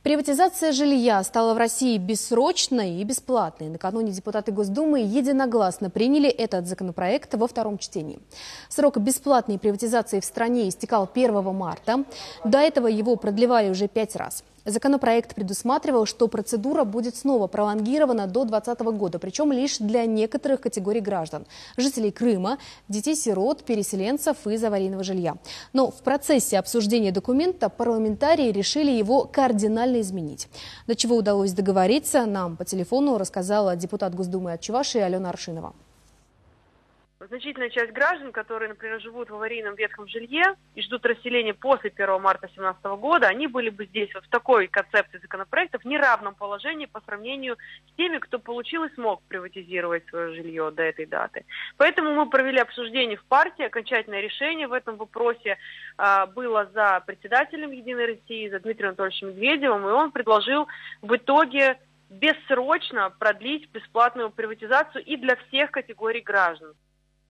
Приватизация жилья стала в России бессрочной и бесплатной. Накануне депутаты Госдумы единогласно приняли этот законопроект во втором чтении. Срок бесплатной приватизации в стране истекал 1 марта. До этого его продлевали уже 5 раз. Законопроект предусматривал, что процедура будет снова пролонгирована до 2020 года, причем лишь для некоторых категорий граждан – жителей Крыма, детей-сирот, переселенцев из аварийного жилья. Но в процессе обсуждения документа парламентарии решили его кардинально изменить. До чего удалось договориться, нам по телефону рассказала депутат Госдумы от Чувашии Алена Аршинова. Значительная часть граждан, которые, например, живут в аварийном ветхом жилье и ждут расселения после 1 марта 2017 года, они были бы здесь вот в такой концепции законопроектов в неравном положении по сравнению с теми, кто получил и смог приватизировать свое жилье до этой даты. Поэтому мы провели обсуждение в партии. Окончательное решение в этом вопросе было за председателем «Единой России», за Дмитрием Анатольевичем Медведевым, и он предложил в итоге бессрочно продлить бесплатную приватизацию и для всех категорий граждан.